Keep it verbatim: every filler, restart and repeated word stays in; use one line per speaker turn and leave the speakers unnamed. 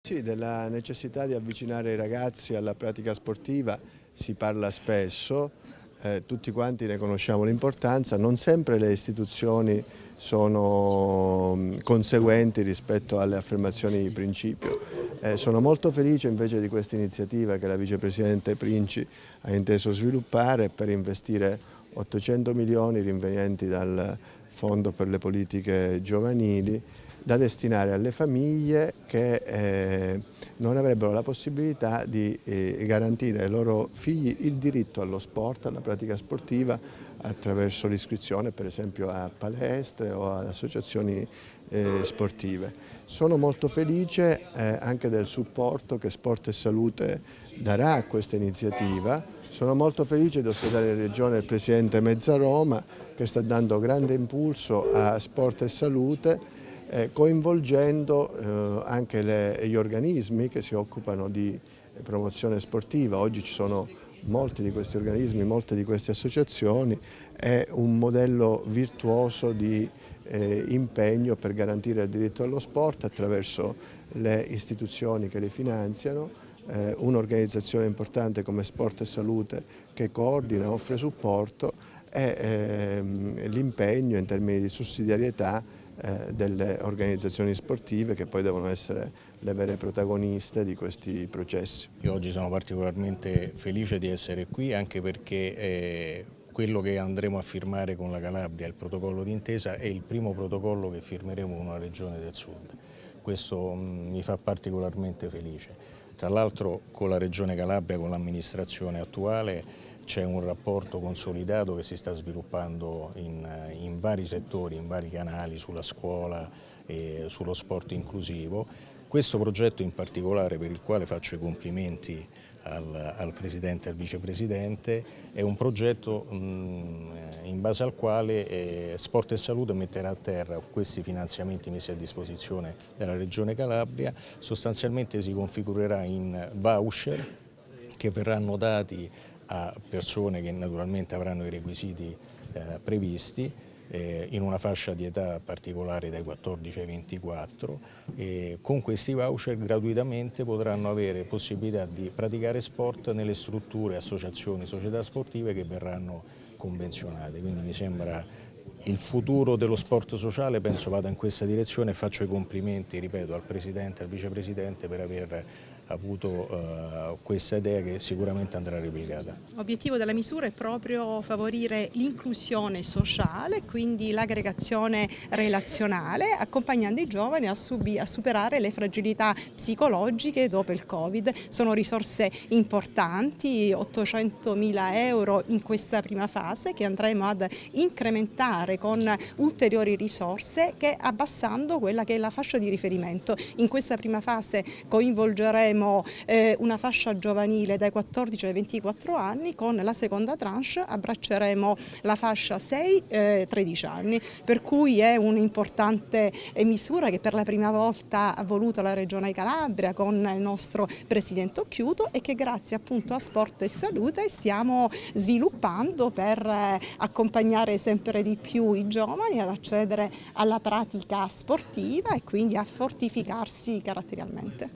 Sì, della necessità di avvicinare i ragazzi alla pratica sportiva si parla spesso, eh, tutti quanti ne conosciamo l'importanza, non sempre le istituzioni sono mm, conseguenti rispetto alle affermazioni di principio. Eh, sono molto felice invece di questa iniziativa che la vicepresidente Princi ha inteso sviluppare per investire ottocento milioni rinvenienti dal Fondo per le politiche giovanili da destinare alle famiglie che eh, non avrebbero la possibilità di eh, garantire ai loro figli il diritto allo sport, alla pratica sportiva attraverso l'iscrizione per esempio a palestre o ad associazioni eh, sportive. Sono molto felice eh, anche del supporto che Sport e Salute darà a questa iniziativa. Sono molto felice di ospitare in Regione il Presidente Mezzaroma che sta dando grande impulso a Sport e Salute, Eh, coinvolgendo eh, anche le, gli organismi che si occupano di promozione sportiva. Oggi ci sono molti di questi organismi, molte di queste associazioni, è un modello virtuoso di eh, impegno per garantire il diritto allo sport attraverso le istituzioni che le finanziano, eh, un'organizzazione importante come Sport e Salute che coordina, offre supporto e ehm, l'impegno in termini di sussidiarietà delle organizzazioni sportive che poi devono essere le vere protagoniste di questi processi.
Io oggi sono particolarmente felice di essere qui anche perché eh, quello che andremo a firmare con la Calabria, il protocollo d'intesa, è il primo protocollo che firmeremo con una regione del sud. Questo mh, mi fa particolarmente felice. Tra l'altro con la regione Calabria, con l'amministrazione attuale, c'è un rapporto consolidato che si sta sviluppando in, in vari settori, in vari canali, sulla scuola e sullo sport inclusivo. Questo progetto in particolare, per il quale faccio i complimenti al, al Presidente e al Vicepresidente, è un progetto mh, in base al quale eh, Sport e Salute metterà a terra questi finanziamenti messi a disposizione della Regione Calabria. Sostanzialmente si configurerà in voucher che verranno dati a persone che naturalmente avranno i requisiti eh, previsti eh, in una fascia di età particolare dai quattordici ai ventiquattro e con questi voucher gratuitamente potranno avere possibilità di praticare sport nelle strutture, associazioni, società sportive che verranno convenzionate. Quindi mi sembra il futuro dello sport sociale, penso vada in questa direzione e faccio i complimenti, ripeto, al Presidente e al Vicepresidente per aver avuto uh, questa idea che sicuramente andrà replicata.
L'obiettivo della misura è proprio favorire l'inclusione sociale, quindi l'aggregazione relazionale, accompagnando i giovani a, a superare le fragilità psicologiche dopo il Covid. Sono risorse importanti, ottocentomila euro in questa prima fase che andremo ad incrementare con ulteriori risorse che abbassando quella che è la fascia di riferimento. In questa prima fase coinvolgeremo eh, una fascia giovanile dai quattordici ai ventiquattro anni, con la seconda tranche abbracceremo la fascia sei tredici anni, per cui è un'importante misura che per la prima volta ha voluto la Regione Calabria con il nostro Presidente Occhiuto e che grazie appunto a Sport e Salute stiamo sviluppando per eh, accompagnare sempre di più i giovani ad accedere alla pratica sportiva e quindi a fortificarsi caratterialmente.